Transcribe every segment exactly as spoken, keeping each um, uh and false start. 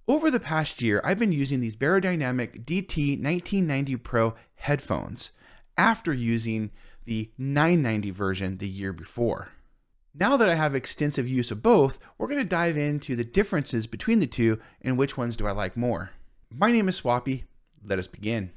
Over the past year, I've been using these Beyerdynamic D T nineteen ninety Pro headphones after using the nine ninety version the year before. Now that I have extensive use of both, we're going to dive into the differences between the two and which ones do I like more. My name is Swappy. Let us begin.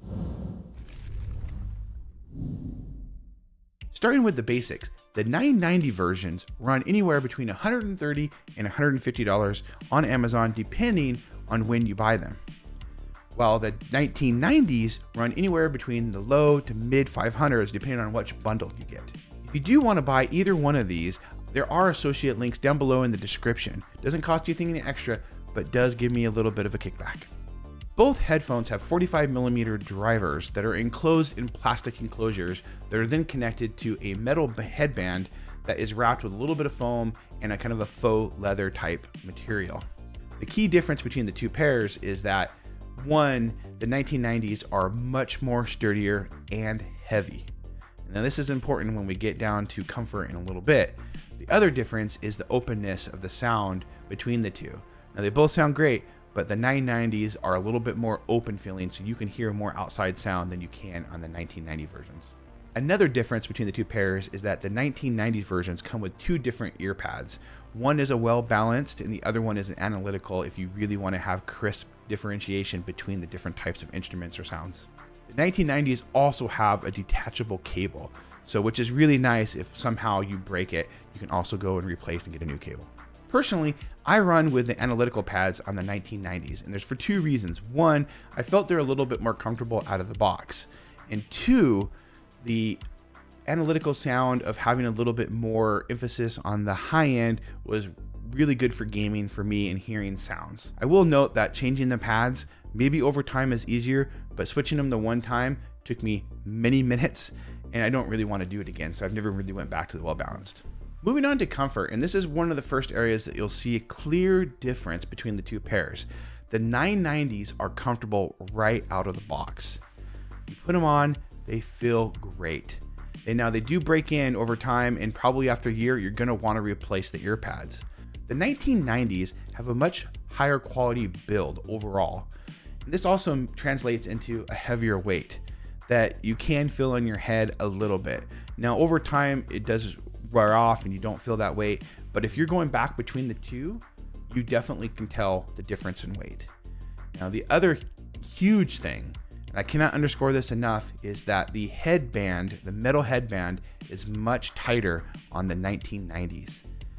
Starting with the basics, the nine ninety versions run anywhere between one hundred thirty dollars and one hundred fifty dollars on Amazon depending on when you buy them, while the nineteen nineties run anywhere between the low to mid five hundreds depending on which bundle you get. If you do want to buy either one of these, there are associate links down below in the description. Doesn't cost you anything extra, but does give me a little bit of a kickback. Both headphones have forty-five millimeter drivers that are enclosed in plastic enclosures that are then connected to a metal headband that is wrapped with a little bit of foam and a kind of a faux leather type material. The key difference between the two pairs is that one, the nineteen nineties are much more sturdier and heavy. Now this is important when we get down to comfort in a little bit. The other difference is the openness of the sound between the two. Now they both sound great, but the nine nineties are a little bit more open feeling, so you can hear more outside sound than you can on the nineteen ninety versions. Another difference between the two pairs is that the nineteen ninety versions come with two different ear pads. One is a well balanced and the other one is an analytical if you really want to have crisp differentiation between the different types of instruments or sounds. The nineteen nineties also have a detachable cable, so which is really nice. If somehow you break it, you can also go and replace and get a new cable. Personally, I run with the analytical pads on the nineteen nineties, and there's for two reasons. One, I felt they're a little bit more comfortable out of the box. And two, the analytical sound of having a little bit more emphasis on the high end was really good for gaming for me and hearing sounds. I will note that changing the pads maybe over time is easier, but switching them the one time took me many minutes, and I don't really want to do it again, so I've never really went back to the well balanced. Moving on to comfort, and this is one of the first areas that you'll see a clear difference between the two pairs. The nine nineties are comfortable right out of the box. You put them on, they feel great. And now they do break in over time, and probably after a year, you're gonna wanna replace the ear pads. The nineteen nineties have a much higher quality build overall. And this also translates into a heavier weight that you can feel on your head a little bit. Now over time, it does wear off and you don't feel that weight, but if you're going back between the two, you definitely can tell the difference in weight. Now the other huge thing, and I cannot underscore this enough, is that the headband, the metal headband, is much tighter on the nineteen nineties.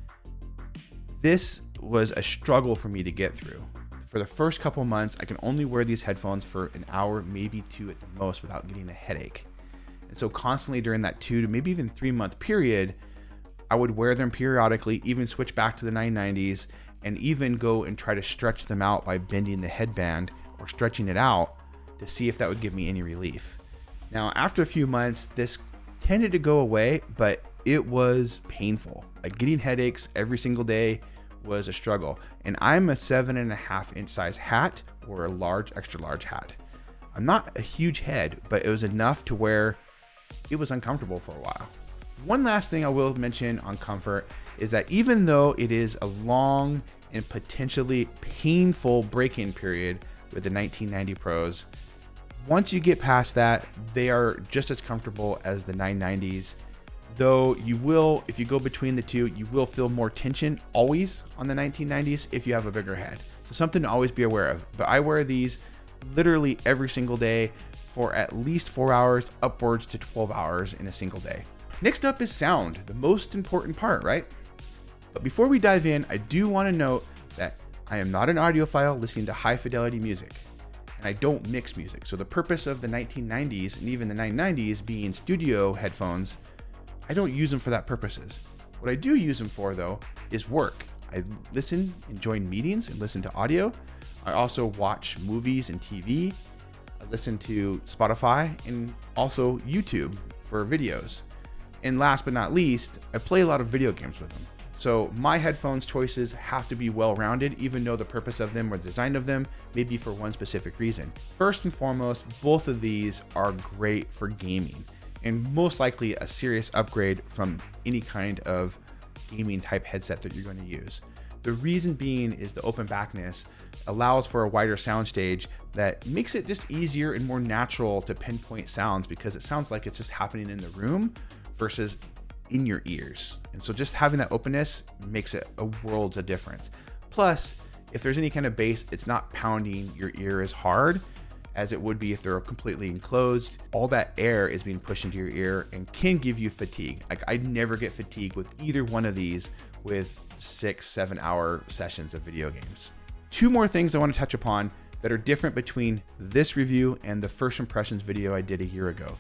This was a struggle for me to get through. For the first couple months, I can only wear these headphones for an hour, maybe two at the most, without getting a headache. And so constantly during that two to maybe even three month period, I would wear them periodically, even switch back to the nine nineties, and even go and try to stretch them out by bending the headband or stretching it out to see if that would give me any relief. Now, after a few months, this tended to go away, but it was painful. Like getting headaches every single day was a struggle. And I'm a seven and a half inch size hat or a large, extra large hat. I'm not a huge head, but it was enough to where it was uncomfortable for a while. One last thing I will mention on comfort is that even though it is a long and potentially painful break-in period with the nineteen ninety Pros, once you get past that, they are just as comfortable as the nine nineties. Though you will, if you go between the two, you will feel more tension always on the nineteen nineties if you have a bigger head. So something to always be aware of. But I wear these literally every single day for at least four hours, upwards to twelve hours in a single day. Next up is sound, the most important part, right? But before we dive in, I do want to note that I am not an audiophile listening to high fidelity music, and I don't mix music. So the purpose of the nineteen nineties and even the nine nineties being studio headphones, I don't use them for that purposes. What I do use them for though is work. I listen and join meetings and listen to audio. I also watch movies and T V. I listen to Spotify and also YouTube for videos. And last but not least, I play a lot of video games with them. So my headphones choices have to be well-rounded, even though the purpose of them or the design of them may be for one specific reason. First and foremost, both of these are great for gaming and most likely a serious upgrade from any kind of gaming type headset that you're going to use. The reason being is the open backness allows for a wider soundstage that makes it just easier and more natural to pinpoint sounds, because it sounds like it's just happening in the room versus in your ears. And so just having that openness makes it a world of difference. Plus, if there's any kind of bass, it's not pounding your ear as hard as it would be if they're completely enclosed. All that air is being pushed into your ear and can give you fatigue. Like, I never get fatigued with either one of these with six, seven hour sessions of video games. Two more things I want to touch upon that are different between this review and the first impressions video I did a year ago.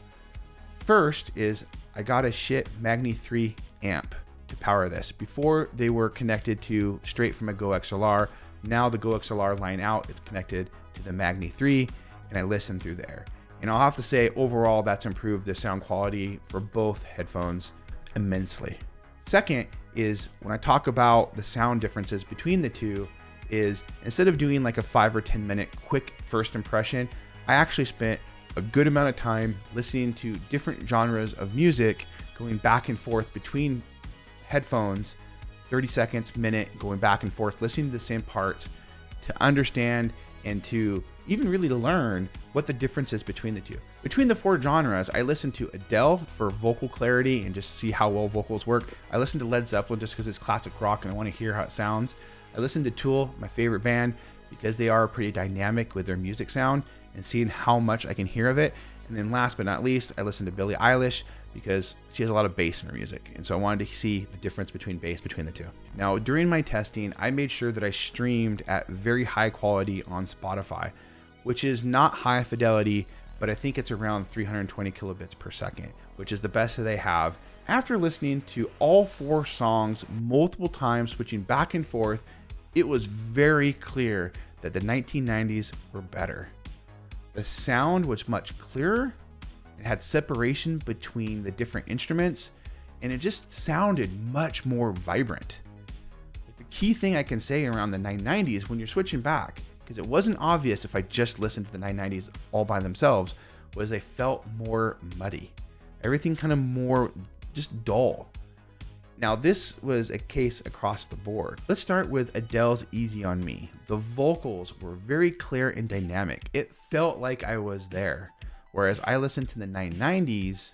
First is I got a shit Magni three amp to power this. Before, they were connected to straight from a Go X L R. Now the Go X L R line out is connected to the Magni three, and I listen through there. And I'll have to say, overall, that's improved the sound quality for both headphones immensely. Second is when I talk about the sound differences between the two, is instead of doing like a five or ten minute quick first impression, I actually spent a good amount of time listening to different genres of music, going back and forth between headphones, thirty seconds, minute, going back and forth, listening to the same parts to understand and to even really to learn what the difference is between the two. Between the four genres, I listen to Adele for vocal clarity and just see how well vocals work. I listen to Led Zeppelin just because it's classic rock and I want to hear how it sounds. I listen to Tool, my favorite band, because they are pretty dynamic with their music sound and seeing how much I can hear of it. And then last but not least, I listen to Billie Eilish because she has a lot of bass in her music. And so I wanted to see the difference between bass between the two. Now, during my testing, I made sure that I streamed at very high quality on Spotify, which is not high fidelity, but I think it's around three hundred twenty kilobits per second, which is the best that they have. After listening to all four songs multiple times, switching back and forth, it was very clear that the nineteen nineties were better. The sound was much clearer. It had separation between the different instruments, and it just sounded much more vibrant. The key thing I can say around the nine nineties when you're switching back, because it wasn't obvious if I just listened to the nine nineties all by themselves, was they felt more muddy. Everything kind of more just dull. Now, this was a case across the board. Let's start with Adele's Easy on Me. The vocals were very clear and dynamic. It felt like I was there. Whereas I listened to the nine nineties,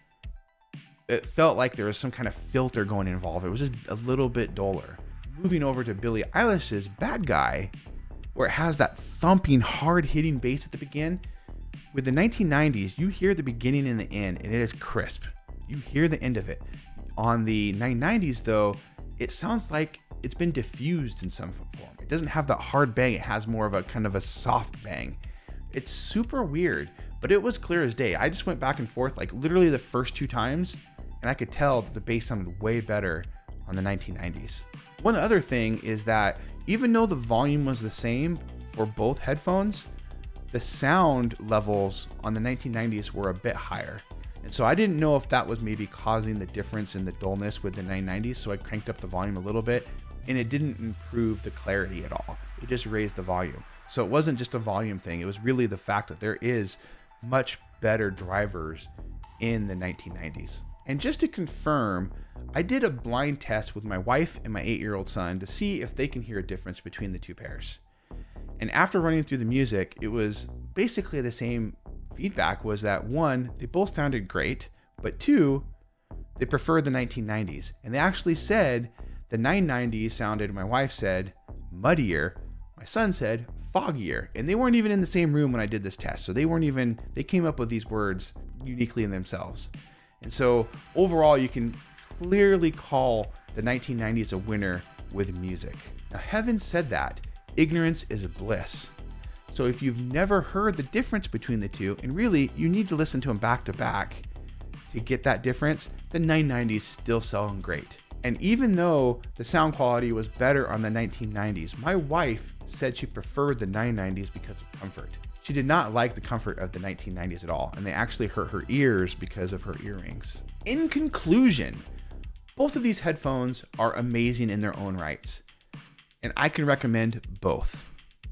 it felt like there was some kind of filter going involved. It was just a little bit duller. Moving over to Billie Eilish's Bad Guy, where it has that thumping, hard-hitting bass at the beginning. With the nineteen nineties, you hear the beginning and the end, and it is crisp. You hear the end of it. On the nine nineties, though, it sounds like it's been diffused in some form. It doesn't have that hard bang. It has more of a kind of a soft bang. It's super weird, but it was clear as day. I just went back and forth like literally the first two times, and I could tell that the bass sounded way better on the nineteen nineties. One other thing is that even though the volume was the same for both headphones, the sound levels on the nineteen nineties were a bit higher. And so I didn't know if that was maybe causing the difference in the dullness with the nine nineties, so I cranked up the volume a little bit, and it didn't improve the clarity at all. It just raised the volume. So it wasn't just a volume thing, it was really the fact that there is much better drivers in the nineteen nineties. And just to confirm, I did a blind test with my wife and my eight-year-old son to see if they can hear a difference between the two pairs. And after running through the music, it was basically the same feedback, was that one, they both sounded great, but two, they preferred the nineteen nineties. And they actually said the nine nineties sounded, my wife said, muddier. My son said foggier. And they weren't even in the same room when I did this test. So they weren't even, they came up with these words uniquely in themselves. And so overall, you can clearly call the nineteen nineties a winner with music. Now, having said that, ignorance is bliss. So if you've never heard the difference between the two, and really you need to listen to them back to back to get that difference, the nine nineties still sound great. And even though the sound quality was better on the nineteen nineties, my wife said she preferred the nine nineties because of comfort. She did not like the comfort of the nineteen nineties at all, and they actually hurt her ears because of her earrings. In conclusion, both of these headphones are amazing in their own rights, and I can recommend both.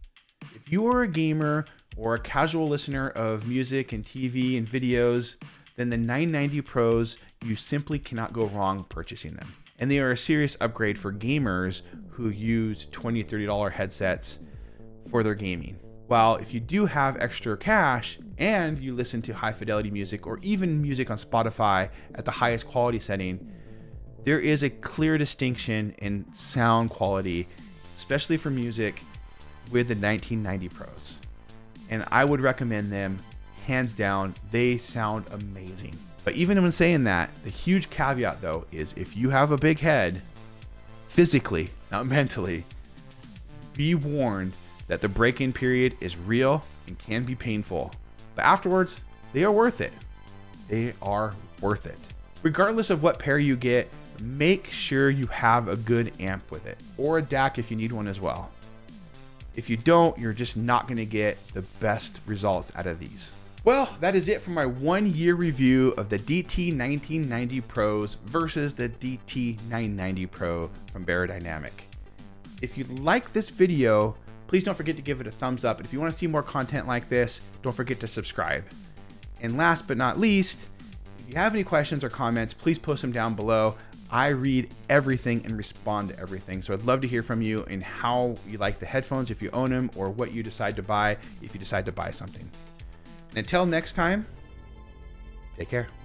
If you are a gamer or a casual listener of music and T V and videos, then the nine ninety Pros, you simply cannot go wrong purchasing them. and they are a serious upgrade for gamers who use twenty dollars, thirty dollars headsets for their gaming. While if you do have extra cash and you listen to high fidelity music or even music on Spotify at the highest quality setting, there is a clear distinction in sound quality, especially for music, with the nineteen ninety Pros. And I would recommend them hands down. They sound amazing. But even when saying that, the huge caveat though is if you have a big head, physically, not mentally, be warned that the break-in period is real and can be painful. But afterwards, they are worth it. They are worth it. Regardless of what pair you get, make sure you have a good amp with it, or a D A C if you need one as well. If you don't, you're just not gonna get the best results out of these. Well, that is it for my one year review of the D T nineteen ninety Pros versus the D T nine ninety Pro from Beyerdynamic. If you like this video, please don't forget to give it a thumbs up. And if you want to see more content like this, don't forget to subscribe. And last but not least, if you have any questions or comments, please post them down below. I read everything and respond to everything. So I'd love to hear from you and how you like the headphones if you own them, or what you decide to buy if you decide to buy something. And until next time, take care.